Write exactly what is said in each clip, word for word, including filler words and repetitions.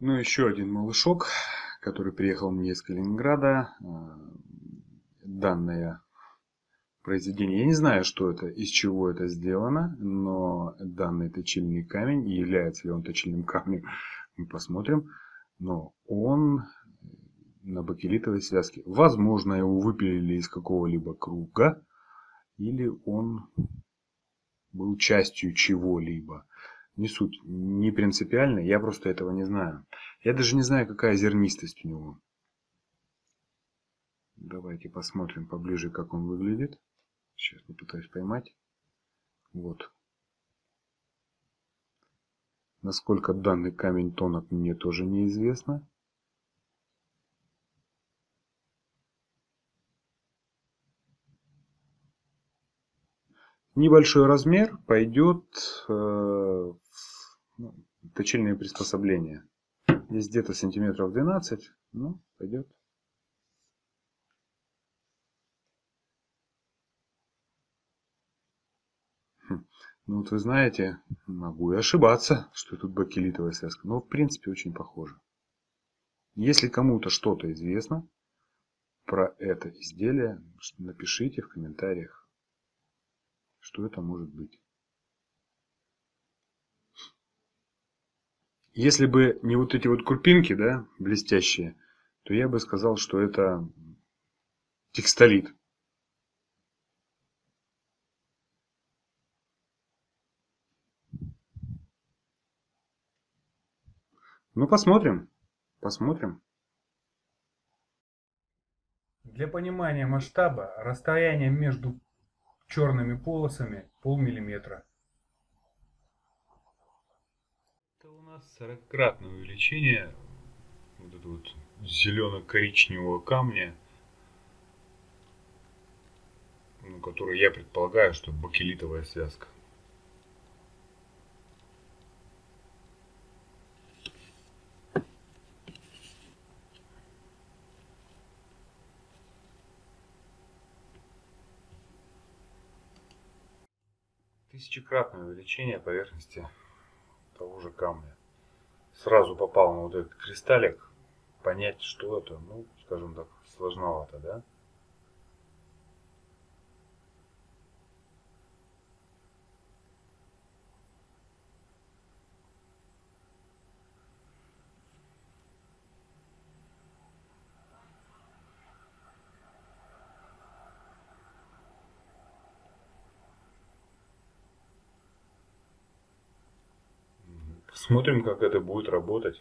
Ну, еще один малышок, который приехал мне из Калининграда. Данное произведение, я не знаю, что это, из чего это сделано, но данный точильный камень, и является ли он точильным камнем, мы посмотрим. Но он на бакелитовой связке. Возможно, его выпилили из какого-либо круга, или он был частью чего-либо. Не суть, не принципиально, я просто этого не знаю. Я даже не знаю, какая зернистость у него. Давайте посмотрим поближе, как он выглядит. Сейчас попытаюсь поймать. Вот. Насколько данный камень тонок, мне тоже неизвестно. Небольшой размер пойдет э, в ну, точильные приспособления. Здесь где-то сантиметров двенадцать, ну, пойдет. Хм. Ну вот вы знаете, могу и ошибаться, что тут бакелитовая связка, но в принципе очень похоже. Если кому-то что-то известно про это изделие, напишите в комментариях, что это может быть. Если бы не вот эти вот крупинки, да, блестящие, то я бы сказал, что это текстолит. Ну, посмотрим. Посмотрим. Для понимания масштаба расстояние между черными полосами полмиллиметра. Это у нас сорокократное увеличение вот этого вот зелено-коричневого камня, ну, который я предполагаю, что бакелитовая связка. Тысячекратное увеличение поверхности того же камня. Сразу попал на вот этот кристаллик, понять, что это, ну, скажем так, сложновато, да? Посмотрим, как это будет работать.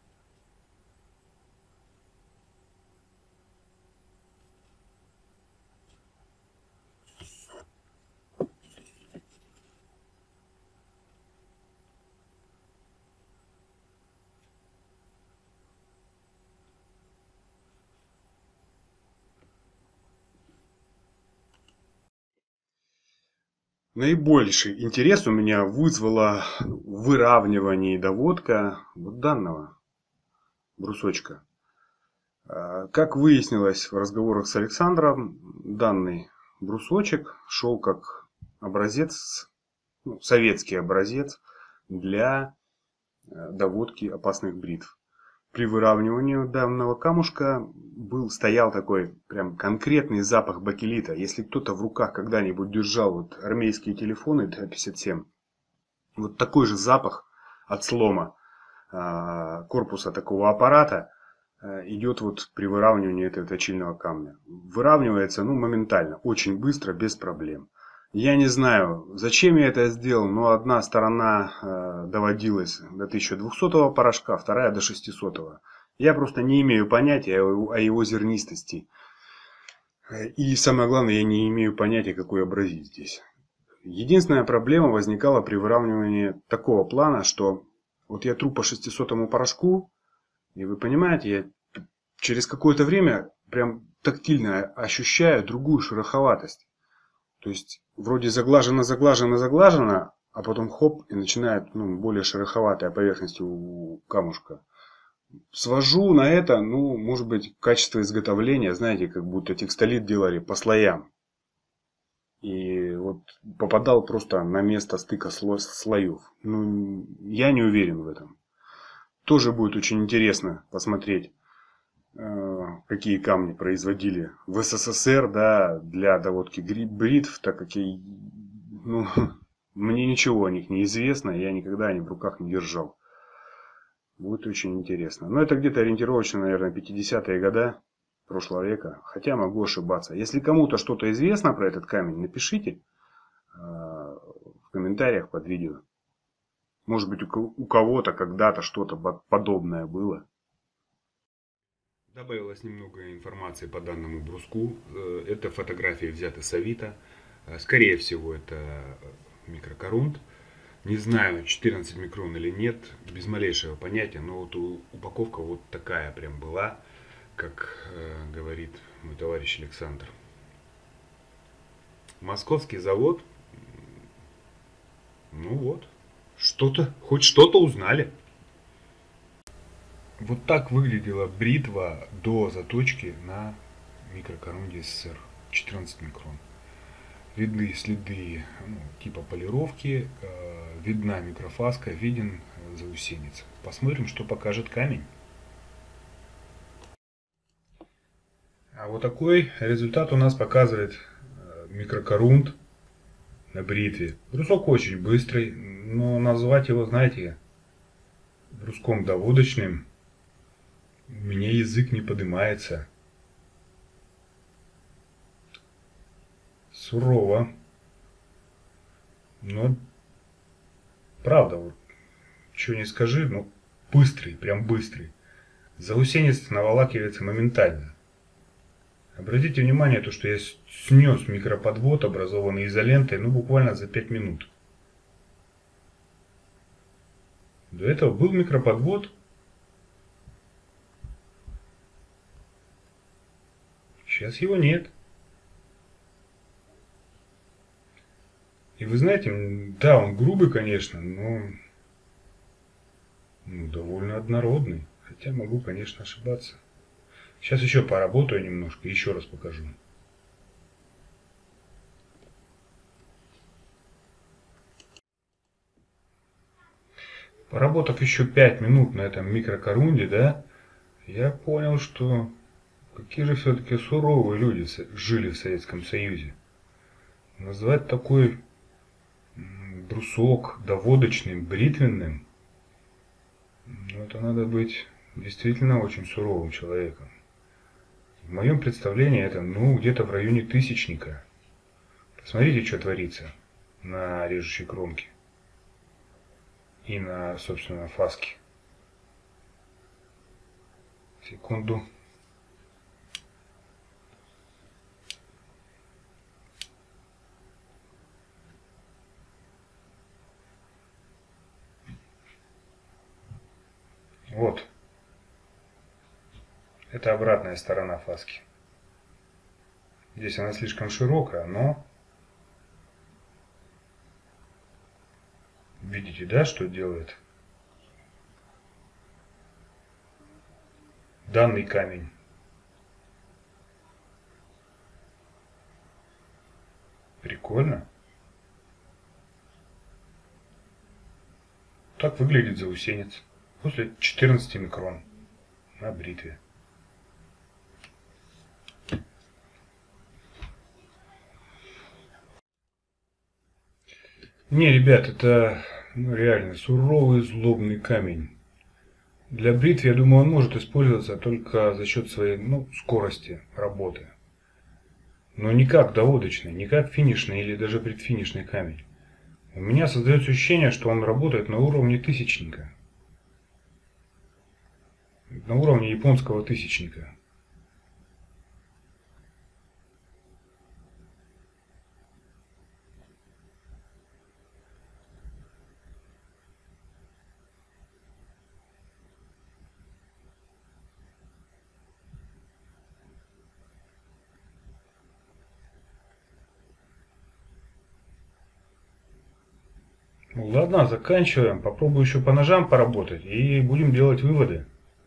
Наибольший интерес у меня вызвало выравнивание и доводка вот данного брусочка. Как выяснилось в разговорах с Александром, данный брусочек шел как образец, ну, советский образец для доводки опасных бритв. При выравнивании данного камушка был, стоял такой прям конкретный запах бакелита. Если кто-то в руках когда-нибудь держал вот армейские телефоны Т пятьдесят семь, вот такой же запах от слома корпуса такого аппарата идет вот при выравнивании этого точильного камня. Выравнивается, ну, моментально, очень быстро, без проблем. Я не знаю, зачем я это сделал, но одна сторона э, доводилась до тысяча двухсотого порошка, вторая до шестисотого. Я просто не имею понятия о, о его зернистости. И самое главное, я не имею понятия, какой абразив здесь. Единственная проблема возникала при выравнивании такого плана, что вот я тру по шестисотому порошку, и вы понимаете, я через какое-то время прям тактильно ощущаю другую шероховатость. То есть вроде заглажено, заглажено, заглажено, а потом хоп, и начинает, ну, более шероховатая поверхность у камушка. Свожу на это, ну, может быть, качество изготовления, знаете, как будто текстолит делали по слоям. И вот попадал просто на место стыка сло слоев. Ну, я не уверен в этом. тоже будет очень интересно посмотреть, какие камни производили в СССР, да, для доводки бритв, так как я, ну, мне ничего о них не известно, я никогда они в руках не держал. Будет очень интересно. Но это где-то ориентировочно, наверное, пятидесятые годы прошлого века. Хотя могу ошибаться. Если кому-то что-то известно про этот камень, напишите в комментариях под видео. Может быть, у кого-то когда-то что-то подобное было. Добавилось немного информации по данному бруску. Это фотографии взяты с Авито. Скорее всего, это микрокорунт. Не знаю, четырнадцать микрон или нет, без малейшего понятия. Но вот упаковка вот такая прям была, как э, говорит мой товарищ Александр. Московский завод. Ну вот, что-то, хоть что-то узнали. Вот так выглядела бритва до заточки на микрокорунде СССР, четырнадцать микрон. Видны следы, ну, типа полировки, э, видна микрофаска, виден заусенец. Посмотрим, что покажет камень. А вот такой результат у нас показывает микрокорунд на бритве. Брусок очень быстрый, но назвать его, знаете, бруском доводочным, у меня язык не поднимается. Сурово. Но, правда, вот, что не скажи, но быстрый, прям быстрый. Заусенец наволакивается моментально. Обратите внимание, то, что я снес микроподвод, образованный изолентой, ну буквально за пять минут. До этого был микроподвод. Сейчас его нет. И вы знаете, да, он грубый, конечно, но ну, довольно однородный. Хотя могу, конечно, ошибаться. Сейчас еще поработаю немножко, еще раз покажу. Поработав еще пять минут на этом микрокорунде, да, я понял, что какие же все-таки суровые люди жили в Советском Союзе. Назвать такой брусок доводочным, бритвенным, ну, это надо быть действительно очень суровым человеком. В моем представлении это, ну, где-то в районе тысячника. Посмотрите, что творится на режущей кромке и на, собственно, фаске. Секунду. Вот. Это обратная сторона фаски. Здесь она слишком широкая, но видите, да, что делает данный камень. Прикольно. Так выглядит заусенец после четырнадцати микрон на бритве. Не, ребят, это ну, реально суровый злобный камень. Для бритвы, я думаю, он может использоваться только за счет своей ну, скорости работы. Но не как доводочный, не как финишный или даже предфинишный камень. У меня создается ощущение, что он работает на уровне тысячника. На уровне японского тысячника. Ну, ладно, заканчиваем. Попробую еще по ножам поработать и будем делать выводы.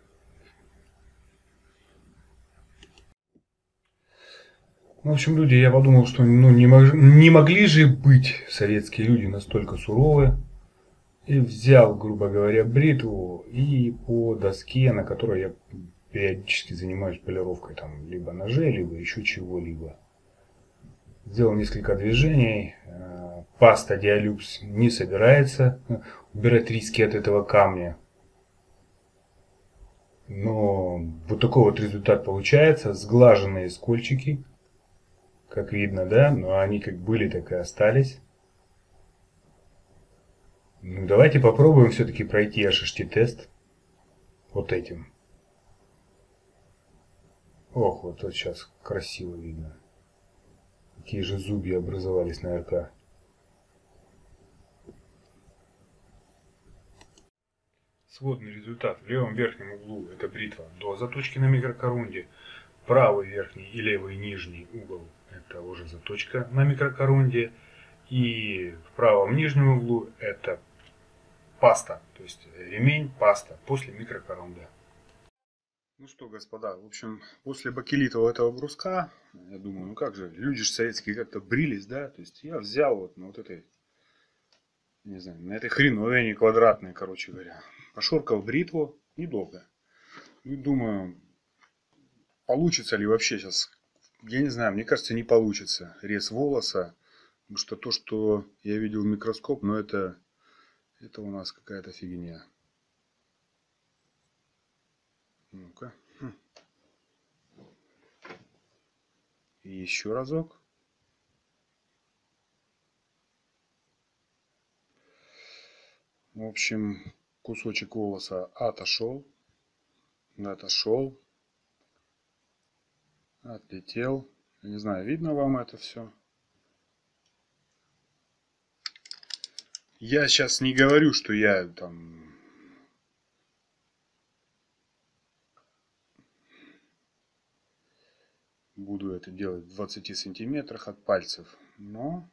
В общем, люди, я подумал, что ну, не, мог, не могли же быть советские люди настолько суровые. И взял, грубо говоря, бритву и по доске, на которой я периодически занимаюсь полировкой там либо ножей, либо еще чего-либо. Сделал несколько движений. Паста Диалюкс не собирается убирать риски от этого камня. Но вот такой вот результат получается. Сглаженные скольчики, как видно, да, но они как были, так и остались. Ну, давайте попробуем все-таки пройти эйч эйч ти-тест вот этим. Ох, вот тут сейчас красиво видно. Какие же зубья образовались на РК. Сводный результат. В левом верхнем углу это бритва до заточки на микрокорунде. Правый верхний и левый нижний угол это уже заточка на микрокорунде. И в правом нижнем углу это паста. То есть ремень, паста после микрокорунда. Ну что, господа, в общем, после бакелитового этого бруска, я думаю, ну как же, люди же советские как-то брились, да, то есть я взял вот на вот этой, не знаю, на этой хреновине квадратной, короче говоря, пошоркал бритву недолго. И думаю, получится ли вообще сейчас, я не знаю, мне кажется, не получится рез волоса, потому что то, что я видел в микроскоп, ну это, это у нас какая-то фигня. Ну-ка. И еще разок. В общем, кусочек волоса отошел. Отошел. Отлетел. Не знаю, видно вам это все. Я сейчас не говорю, что я там буду это делать в двадцати сантиметрах от пальцев, но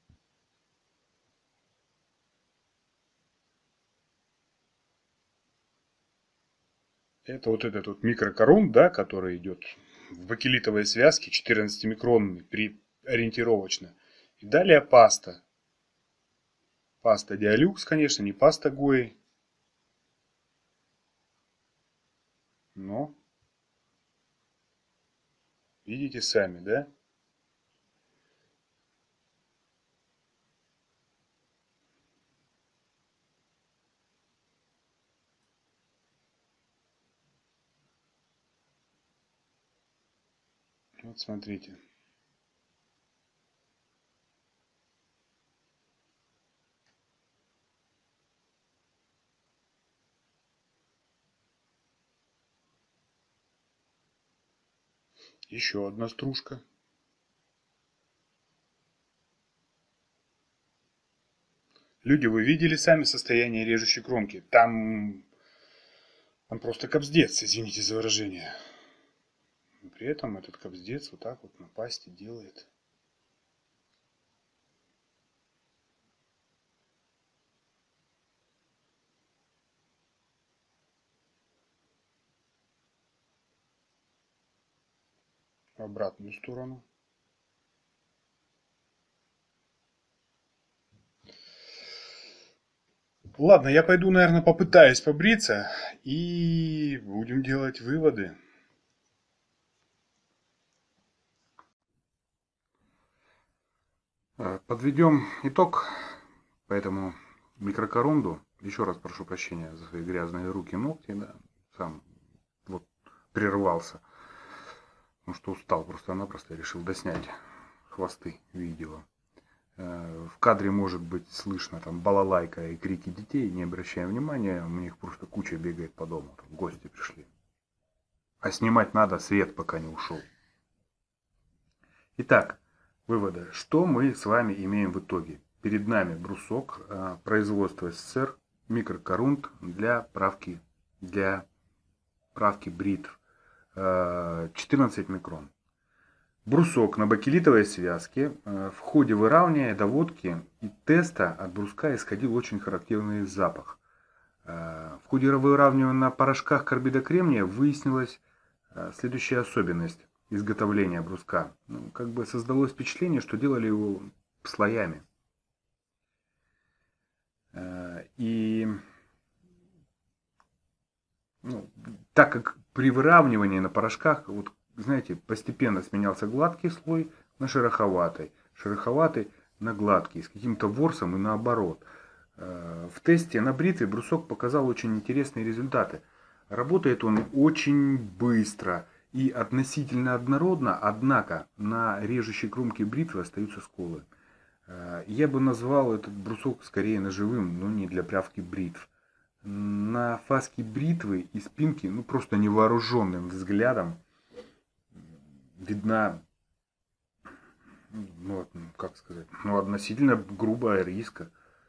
это вот этот вот микрокорун, да, который идет в бакелитовой связке четырнадцатимикронный при ориентировочно. И далее паста. Паста Диалюкс, конечно, не паста Гои. Но видите сами, да? Вот смотрите. Еще одна стружка. Люди, вы видели сами состояние режущей кромки? Там, там просто кобздец, извините за выражение. Но при этом этот кобздец вот так вот на пасте делает. В обратную сторону. Ладно, я пойду, наверное, попытаюсь побриться и будем делать выводы. Подведем итог по этому микрокорунду. Еще раз прошу прощения за свои грязные руки и ногти. Да, сам вот прервался. Потому что устал просто-напросто. Решил доснять хвосты видео. В кадре может быть слышно там балалайка и крики детей. Не обращаем внимания. У них просто куча бегает по дому. Там гости пришли. А снимать надо, свет пока не ушел. Итак, выводы. Что мы с вами имеем в итоге? Перед нами брусок производства СССР, микрокорунд для правки, для правки бритв. четырнадцать микрон. Брусок на бакелитовой связке. В ходе выравнивания, доводки и теста от бруска исходил очень характерный запах. В ходе выравнивания на порошках карбида кремния выяснилась следующая особенность изготовления бруска. Ну, как бы создалось впечатление, что делали его слоями. И ну, так как при выравнивании на порошках, вот, знаете, постепенно сменялся гладкий слой на шероховатый, шероховатый на гладкий, с каким-то ворсом и наоборот. В тесте на бритве брусок показал очень интересные результаты. Работает он очень быстро и относительно однородно, однако на режущей кромке бритвы остаются сколы. Я бы назвал этот брусок скорее ножевым, но не для прявки бритв. На фаске бритвы и спинки, ну просто невооруженным взглядом видна, ну как сказать, ну относительно грубая риска.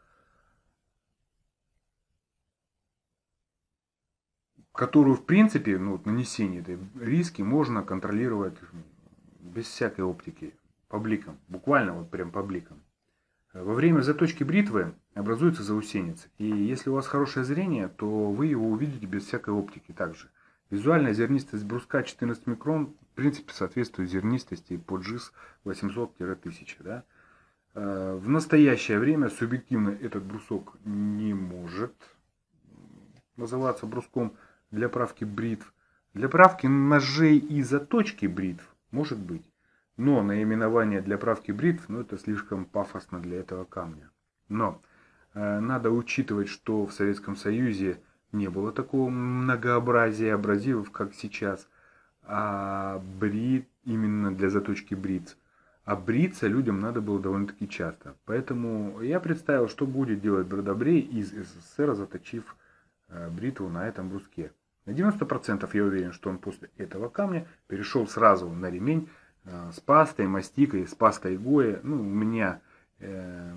Которую в принципе, ну, нанесение этой риски можно контролировать без всякой оптики, по бликам, буквально вот прям по бликам. Во время заточки бритвы образуется заусеница, и если у вас хорошее зрение, то вы его увидите без всякой оптики также. Визуальная зернистость бруска четырнадцать микрон в принципе соответствует зернистости по джиз восемьсот - тысяча. Да? В настоящее время субъективно этот брусок не может называться бруском для правки бритв. Для правки ножей и заточки бритв может быть. Но наименование для правки бритв, ну это слишком пафосно для этого камня. Но э, надо учитывать, что в Советском Союзе не было такого многообразия абразивов, как сейчас. А брит именно для заточки бритв. А бриться людям надо было довольно-таки часто. Поэтому я представил, что будет делать Бродобрей из СССР, заточив э, бритву на этом бруске. На девяносто процентов я уверен, что он после этого камня перешел сразу на ремень э, с пастой, мастикой, с пастой Гоя. Ну, у меня э,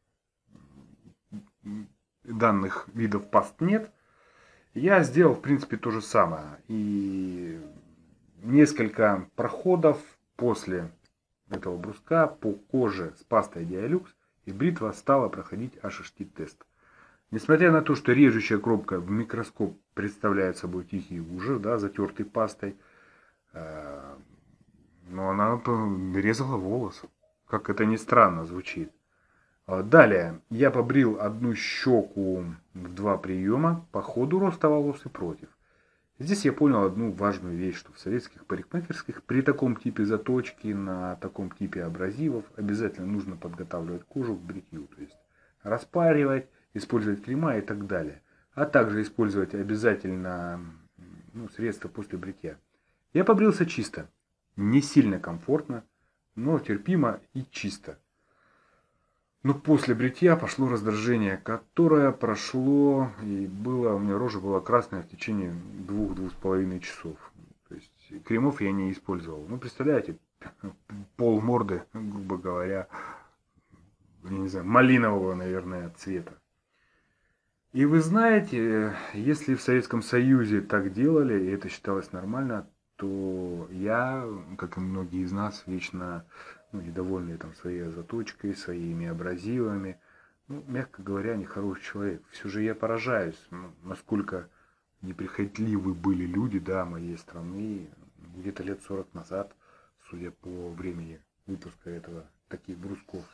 данных видов паст нет. Я сделал, в принципе, то же самое. И несколько проходов после этого бруска по коже с пастой Диалюкс, и бритва стала проходить эйч эйч ти-тест. Несмотря на то, что режущая кромка в микроскоп представляет собой тихий ужас, да, затертый пастой, э, но она резала волос. Как это ни странно звучит. Далее я побрил одну щеку в два приема по ходу роста волос и против. Здесь я понял одну важную вещь, что в советских парикмахерских при таком типе заточки, на таком типе абразивов обязательно нужно подготавливать кожу к бритью. То есть распаривать, использовать крема и так далее. А также использовать обязательно ну, средства после бритья. Я побрился чисто. Не сильно комфортно, но терпимо и чисто. Но после бритья пошло раздражение, которое прошло, и было, у меня рожа была красная в течение двух-двух с половиной часов. То есть кремов я не использовал. Ну, представляете, пол морды, грубо говоря, я не знаю, малинового, наверное, цвета. И вы знаете, если в Советском Союзе так делали, и это считалось нормально, то я, как и многие из нас, вечно ну, недовольные там, своей заточкой, своими абразивами, ну, мягко говоря, нехороший человек. Все же я поражаюсь, ну, насколько неприхотливы были люди, да, моей страны, где-то лет сорок назад, судя по времени выпуска этого, таких брусков.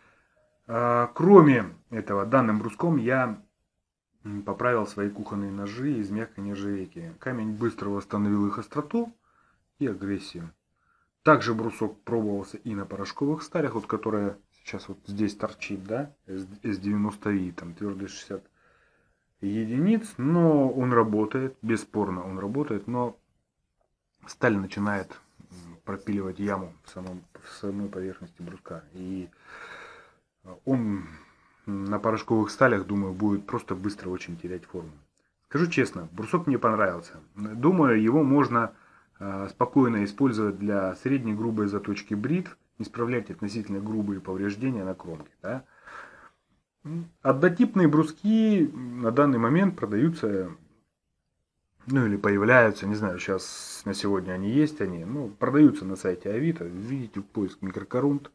А, кроме этого, данным бруском я поправил свои кухонные ножи из мягкой нержавейки. Камень быстро восстановил их остроту и агрессию. Также брусок пробовался и на порошковых сталях, вот которая сейчас вот здесь торчит, да, эс девяносто ви, там твердость шестьдесят единиц, но он работает, бесспорно он работает, но сталь начинает пропиливать яму в, самом, в самой поверхности бруска. И он на порошковых сталях, думаю, будет просто быстро очень терять форму. Скажу честно, брусок мне понравился. Думаю, его можно э, спокойно использовать для средней грубой заточки бритв, исправлять относительно грубые повреждения на кромке. Да? Однотипные бруски на данный момент продаются, ну или появляются, не знаю, сейчас на сегодня они есть, они, ну, продаются на сайте Авито, видите, поиск микрокорунд.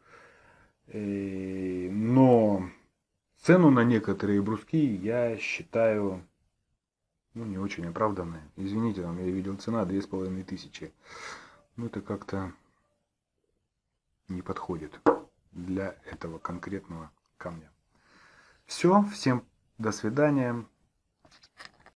Но цену на некоторые бруски я считаю ну, не очень оправданной. Извините, там я видел цена две с половиной тысячи. Ну это как-то не подходит для этого конкретного камня. Все, всем До свидания.